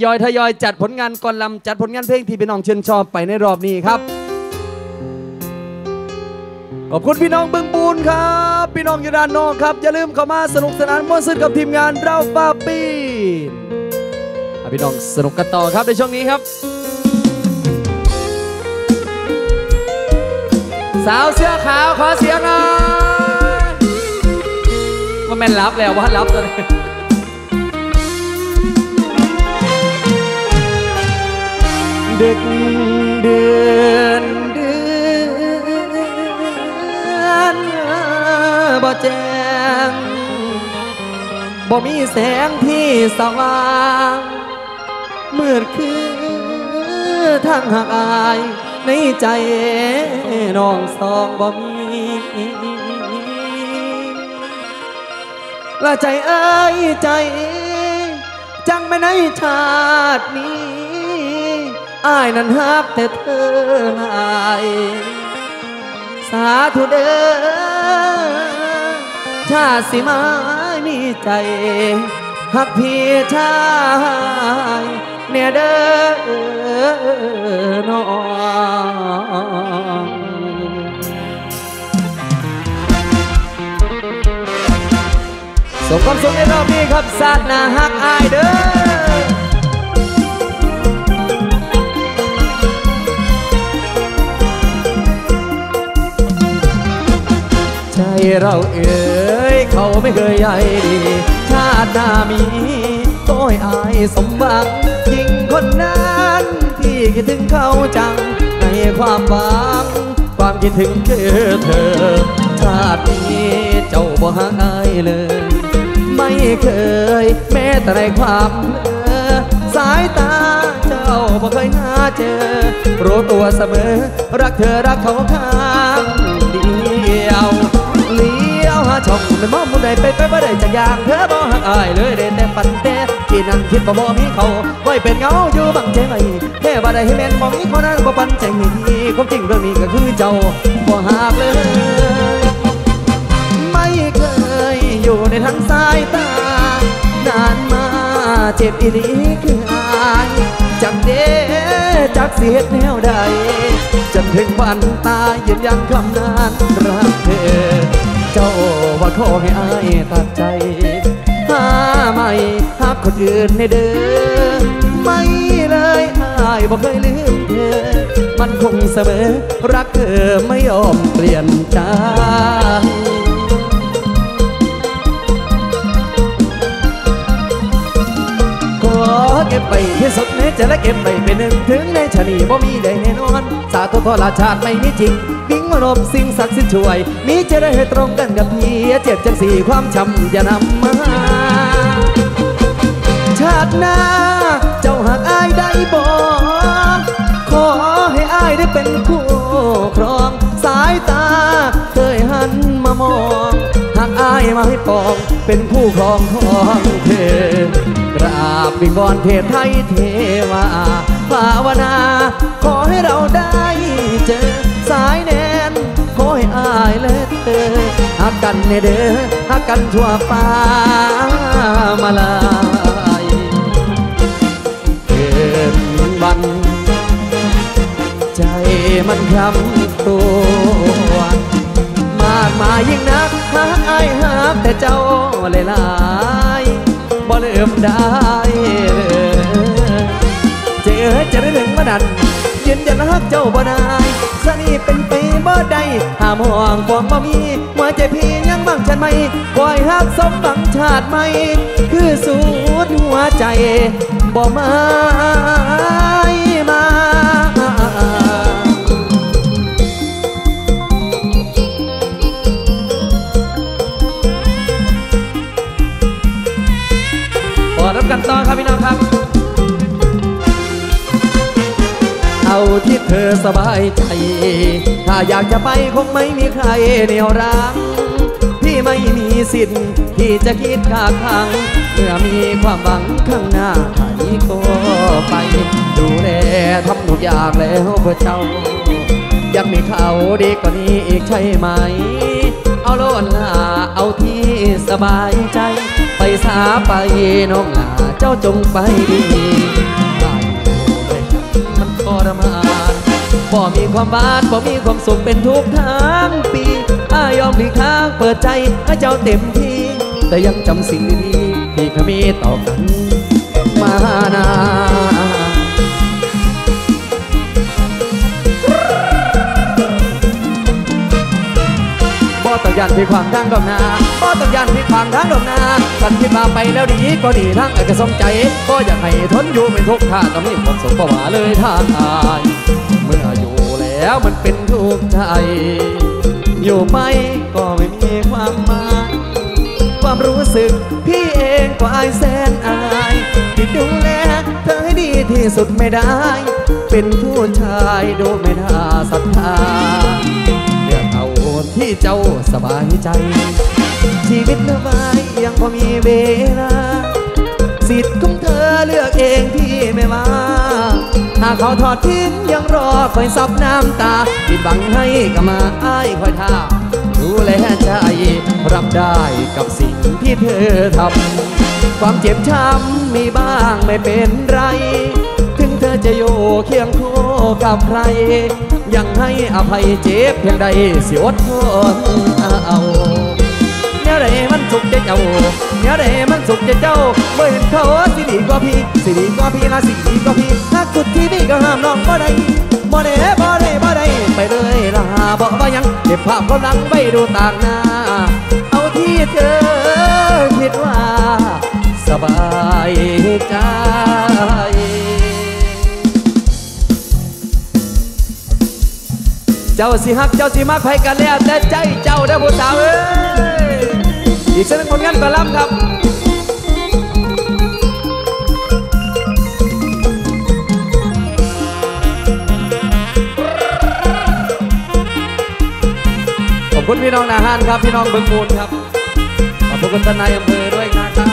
ทยอยจัดผลงานก่อนลำจัดผลงานเพลงที่พี่น้องชื่นชอบไปในรอบนี้ครับขอบคุณพี่น้องบึงบูนครับพี่น้องอยู่ด้านนอกครับอย่าลืมเข้ามาสนุกสนานม่วนซื่นกับทีมงานเราป้าปีพี่น้องสนุกกันต่อครับในช่วงนี้ครับสาวเสื้อขาวขอเสียงหน่อยว่าแม่นรับแล้วว่ารับตัวนี้ดึกเดือนบ่แจ้งบ่มีแสงที่สว่างมืดคือทางหักอายในใจน้องสองบ่มีละใจเอ้ยใจจังไม่ในชาตินี้อายนั้นฮักแต่เธออายสาธุเด้อชาติสิมามีใจฮักพี่ชายเนี่ยเด้อน้องส่งความสุขในรอบนี้ครับสาดหน้าฮักอายเด้อใจเราเอ๋ยเขาไม่เคยใหญ่ดีชาติหน้ามีก็ให้อายสมหวังยิ่งคนนั้นที่คิดถึงเขาจังในความหวังความคิดถึงคือเธอชาตินี้เจ้าบ่ห่างอายเลยไม่เคยแม้แต่ในความเพลินสายตาเจ้าบ่เคยหาเจอรู้ตัวเสมอรักเธอรักเขาข้างเดียวเลี้ยวหาช่องไม่มองมุมใดไปบ่ได้จากอย่างเธอบ่หักอายเลยได้แต่ฝันแต่ที่นั่งคิดบ่มีเขาไว้เป็นเงาอยู่บังใจไว้แค่บ่ได้ให้แม่นบ่มีคนนั้นบ่ปันใจให้ดีความจริงเรื่องนี้ก็คือเจ้าบ่หักเลยไม่เคยอยู่ในทางสายตานานมาเจ็บอีหลีคืออายจักเด้จักเสียแนวใดจนถึงวันตายยืนยันคำนานรักเธอเจ้าว่าขอให้อายตัดใจหาไม่หาคนอื่นให้เด้อไม่เลยอายบ่เคยลืมเธอมันคงเสมอรักเธอไม่ยอมเปลี่ยนใจเก็บไปที่สุดในใจและเก็บไปเป็นหนึ่งถึงในชาลีบ่มีได้แน่นอนสาธุทรชาติไม่มีจริงวิ่งมโนมสิ่งศักดิ์สิทธิ์ช่วยมีจะได้ให้ตรงกันกับพี่เจ็บจังสี่ความช้ำอย่านำมาชาติหน้าเจ้าหากอายได้บ่ขอให้อายได้เป็นคู่ครองสายตาเคยหันมามองหากอายมาให้ปองเป็นคู่ครองของเธอกราบวิงวอนเทพไทยเทวาภาวนาขอให้เราได้เจอสายแนนขอให้อายและเธอหักกันเด้อหักกันทั่วฟ้ามาลายเกิดวันใจมันคำตัวมากมายยิ่งนักหักอายหักแต่เจ้าหลายบ่ลืมได้เจอจะได้ถึงมาดันยืนยันรักเจ้าบ่ได้สนิทเป็นไปบ่ได้ห้ามห่วงความบ่มีหัวใจพี่ยังบังฉันไม่ปล่อยหักสมบังชาติไม่คือสูดหัวใจบ่มารับกันต่อครับพี่น้องครับเอาที่เธอสบายใจถ้าอยากจะไปคงไม่มีใครเหนี่ยวรั้งพี่ไม่มีสิทธิ์ที่จะคิดขาดขังเมื่อมีความหวังข้างหน้าใครก็ไปดูแลทำทุกอย่างแล้วเพื่อเจ้ายังมีเขาดีกว่านี้อีกใช่ไหมเอาโลดหน้าเอาที่สบายใจไปสาไปน้องหลาเจ้าจงไปดีบ่มีความหวานบ่มีความสุขเป็นทุกทั้งปียอมหลีกทางเปิดใจให้เจ้าเต็มที่แต่ยังจำสิ่งดีๆที่เคยมีต่อกันมานานบ่ต้องยันพี่ขวางทางดอกนาบ่ต้องยันพี่ขวางทางดอกนาคันพี่มาไปแล้วดีก็ดีทั้งไอ้ก็สมใจก็อยากให้ทนอยู่เป็นทุกข์ข้าต้องมีความสุขบ่ว่าเลยทางอายเมื่ออยู่แล้วมันเป็นทุกข์ใจอยู่ไปก็ไม่มีความหมายความรู้สึกพี่เองก็อายแสนอายที่ดูแลเธอให้ดีที่สุดไม่ได้เป็นผู้ชายดูไม่น่าศรัทธาเลือกเอาที่เจ้าสบายใจชีวิตเธอไว้ยังพอมีเวลาสิทธิ์ของเธอเลือกเองที่ไม่ว่าหากเขาทอดทิ้งยังรอคอยซับน้ำตาปิดบังให้ก็มาอ้ายคอยท่าดูแลใจรับได้กับสิ่งที่เธอทำความเจ็บช้ำมีบ้างไม่เป็นไรถึงเธอจะอยู่เคียงคู่กับใครยังให้อภัยเจ็บเพียงใดสิอดทนเอาเนี่ยใดมันสุขใจเจ้าเนี่ยใดมันสุขใจเจ้าเมื่อเห็นเขาสิดีกว่าพี่สิดีกว่าพี่ละสิดีกว่าพี่ถ้าสุดที่นี่ก็ห้ามน้องบ่ได้บ่ได้บ่ได้บ่ได้ไปเลยล่ะบอกว่ายังเก็บภาพกำลังไปดูต่างหน้าเอาที่เธอคิดว่าสบายใจเจ้าสิฮักเจ้าสิมักไผกันแล้วแต่ใจเจ้าได้ผู้สาวเอ้ยอีกสักหนึ่งผลงานกระลำครับขอบคุณพี่น้องนาฮานครับพี่น้องเบิงมูลครับขอบคุณท่านนายอำเภอด้วยนะครับ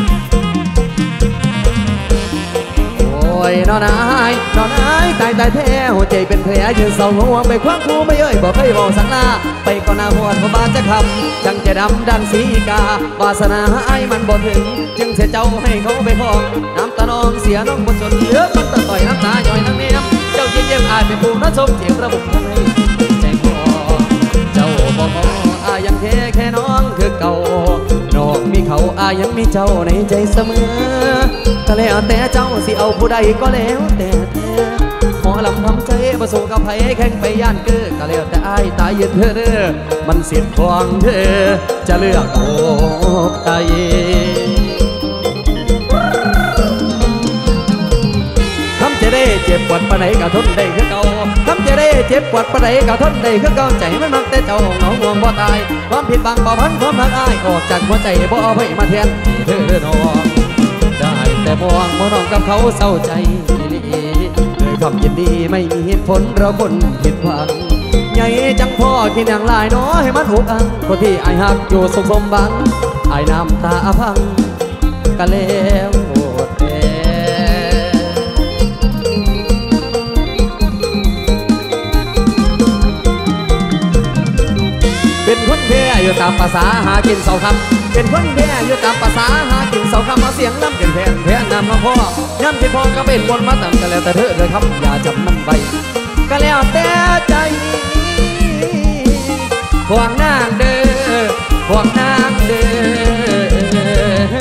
โอ้ยนอนายนอนายตายแท้หัวใจเป็นแผลยืนเศร้าห่วงไปคว้างคูไม่เอ่ยบอกเคยบอกสังลาไปก่อนหน้าหัวพอบาจะคำจังจะดำดันสีกาวาสนาไอ้มันบ่ถึงจึงเสียเจ้าให้เขาไปคลองน้ำตาน้องเสียน้องบนจนเหลือมันตะต่อยน้ำตาย่อยน้ำเนียมเจ้าเยี่ยมอายเป็นผู้นัดชมเจียงระบบให้แจ้งคอเจ้าบอกอายังแค่น้องคือเก่าน้องมีเขาอายังมีเจ้าในใจเสมอก็แล้วแต่เจ้าสิเอาผู้ใดก็แล้วแต่เธอหมอลำทำใจประสบกับไผแข่งไปย่านเก้อก็แล้วแต่อ้ายตายยืนเธอเด้อมันเสียดของเธอจะเลือกโอ้ใครทำจะได้เจ็บปวดปานไหนก็ทนได้คือเก่าทำจะได้เจ็บปวดปานไหนก็ทนได้คือเก่าใจมันมักแต่เจ้าเหงาห่วงบ่ตายความผิดบังบ่พันความหักอ้ายออกจากหัวใจบ่เอาไว้มาแทนเธอน้องได้แต่มองน้องกับเขาเศร้าใจเลยคำยินดีไม่มีเหตุผลเราคนผิดหวังใหญ่จังพ่อกินอย่างลายน้อยให้มันหุบอังคนที่ไอ้หักอยู่สุขสมบังไอ้น้ำตาพังกันแล้วเป็นคนแพ้อยู่ตามภาษาหากินเสาคำเป็นคนแพ้อยู่ตามภาษาหากินเสาคำมาเสียงน้ำเป็นแพ้น้ำมาพ่อย่ำที่พ่อก็เป็นวนมาตั้งกันแล้วแต่เธอเลยครับอย่าจำมันไปก็แล้วแต่ใจพวกนางเด้อพวกนางเด้อ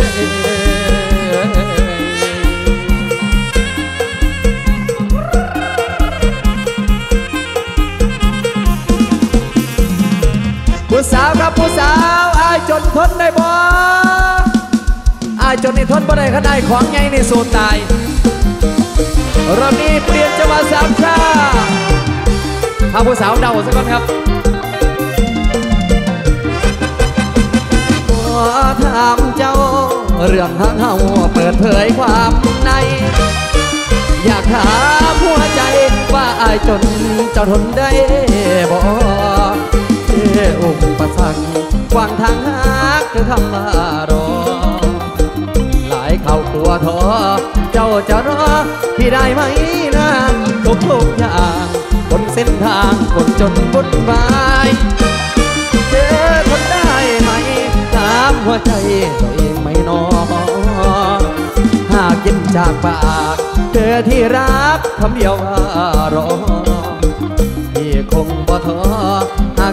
ผู้สาวครับผู้สาวอายจนทนได้บ่อายจนนี่ทนบ่ได้ขนาดของใหญ่ในโซนตายรอบนี้เปลี่ยนจังหวะสามชาถ้าผู้สาวเดาสักคนครับขอถามเจ้าเรื่องทางเฮาเปิดเผยความในอยากถามหัวใจว่าอายจนเจ้าทนได้บ่อุปสรรคขวางทางหักคือคำว่ารอหลายเข้ากลัวท้อเจ้าจะรอพี่ได้ไหมนะทุกอย่างบนเส้นทางคนจนบุญบายเจอคนได้ไหมถามหัวใจตัวเองไม่นอหากกินจากปากเธอที่รักคำเดียวว่ารอ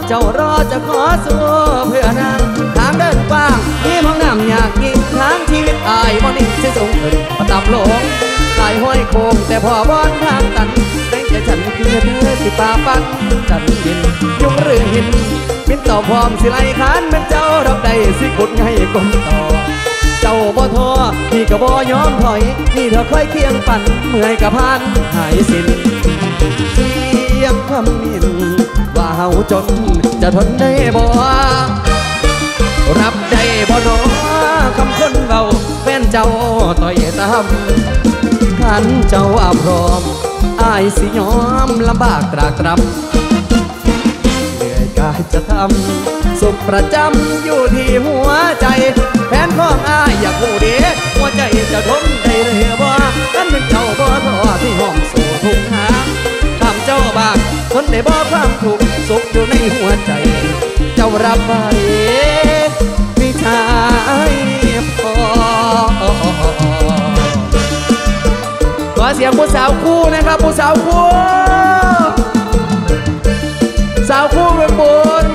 เจ้ารอจะขอสู้เพื่อนางทางเดินกว้างมีห้องน้ำอยากกินทางชีวิตอายบ่นิ่งสิส่งขึ้นประตับลงสายห้อยโค้งแต่พอบอนทางตันแรงใจฉันคือเธอสิป่าปันจันบินยุงหรือหินบินต่อพร้อมสิไลคานเป็นเจ้าดอกใดสิขุดไงกลมต่อเจ้าบ่ท้อพี่ก็บ่ยอมถอยนี่เธอค่อยเคียงปั่นเมื่อยกับพันหายสิ้นเสียงคำมินว่าเฮาจนจะทนได้บ่รับได้บ่น้อคำคนเบาแฟนเจ้าต่อยตามขันเจ้าอาพร้อมอายสิยอมลำบากตรากตรำเหนื่อยกายจะทำสุขประจำอยู่ที่หัวใจแฟนของอายอยากหูเด็กหัวใจจะทนได้หรือบ่นั่นเป็นเจ้าบ่ท้อที่ห้องสู่ทุกหาทำเจ้าบากทนได้บ่ความทุกข์สุขอยู่ในหัวใจเจ้ารับไว้พี่ชายพอขอเสียงผู้สาวคู่นะครับผู้สาวคู่สาวคู่เมืองบน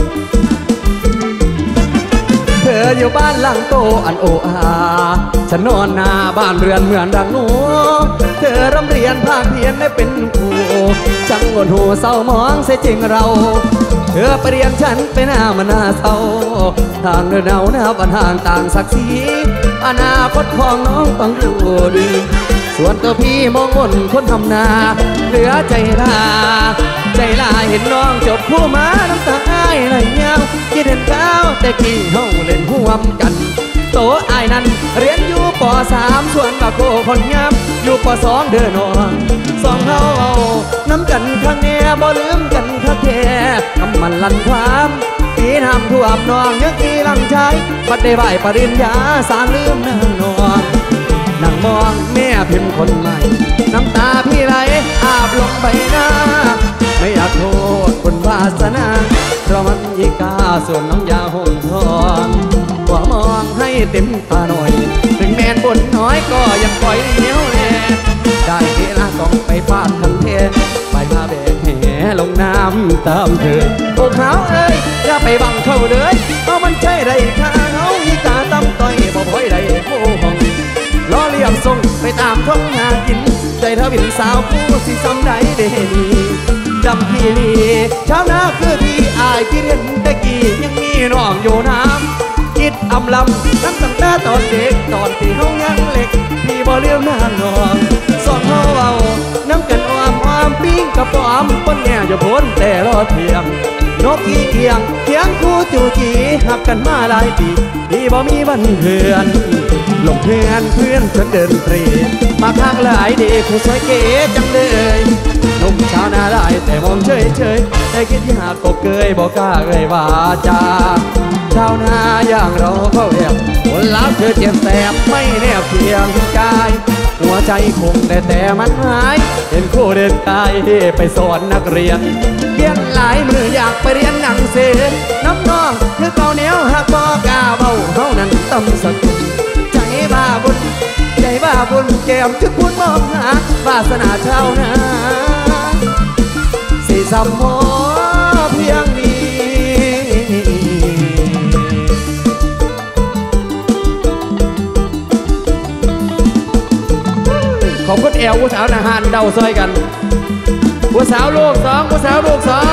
เธออยู่บ้านหลังโตอันโออาฉันนอนหน้าบ้านเรือนเหมือนดังหนูเธอร่ำเรียนภาคเพียนได้เป็นครูจังหวดหูเศร้ามองเสียจริงเราเธอไปเรียนฉันไปหน้ามันหน้าเศร้าทางเดินเอาหน้าปัญหาต่างศักดิ์ศรีอนาคตของน้องต้องดูดีส่วนตัวพี่มองบนคนทำนาเหลือใจลาเห็นน้องจบคู่มาน้ำตาอ้ายไหลเงาคิดเห็นเก้าแต่กี่เฮาเล่นห่วมกันโตอ้ายนั้นเรียนอยู่ป.3ส่วนบาโกคนงามอยู่ป.2เดินนอนสองเฮาเอาน้ำกันข้างแน่บ่ลืมกันข้าแท้คำมันลั่นความปีน้ำท่วมนองยังอีหลังชายบัดได้ใบปริญญาสารลืมนางนอนนั่งมองแม่พิมพ์คนใหม่น้ำตาพี่ไหลอาบลงใบหน้าไม่อยากโทษคนวาสนาเพราะมันอีกาส่วนน้องยาหงทองหัวมองให้เต็มตาหน่อยถึงแมนบนน้อยก็ยังปล่อยเหนียวแน่ได้เวลาต้องไปฟาดคันเทไปมาแบกแห่ลงน้ำตามเธอโอ้ขาวเอ้ยอย่าไปบังเข้าเลยเพราะมันใช่ไรข้าเขาอีกาตั้มต่อยบ่บ่อยไรโอ้ห้องล้อเลียงส่งไปตามท้องหากินใจเธอเป็นสาวผู้สิซ้ำใดเดนีจำพี่ลีชาวนาคือพี่อายที่เรียนตะกี้ยังมีน้องอยู่น้ำคิดอำลำตั้งแต่ตอนเด็กตอนที่เขายังเล็กพี่บ่เลี้ยวนางนองสอนเขาเอาน้ำกันอ้อมปิ้งกระป๋อมปนแง่อยู่พ้นแต่รอเทียมนกอีเกียงเทียงคู่จูจีหักกันมาหลายปีพี่บ่มีวันเพื่อนลงเพื่อนฉันเดินตรีมาข้างหลายดีผู้สวยเก๋จังเลยหนุ่มชาวนาได้แต่มองเฉยแต่คิดอยากก็เกยบอกกล้าเอ่ยว่าจาชาวนาอย่างเราเขาแอบคนลับเธอเจ็บแสบไม่แนบเพียงกายหัวใจคงแต่มันหายเห็นคู่เดินกายไปสอนนักเรียนเรียนหลายมืออยากไปเรียนหนังสือน้ำน้องคือเก่าแนวหักบอกล้าเบาเฮานั้นตำสกุลใจบ้าบุญแก้มจึกพูดมองหาวาสนาชาวนาสิสำมอเพียงนี้ขอบคุณแอลผู้สาวนาหารเดาซอยกันผู้สาวลูกสองผู้สาวลูกสอง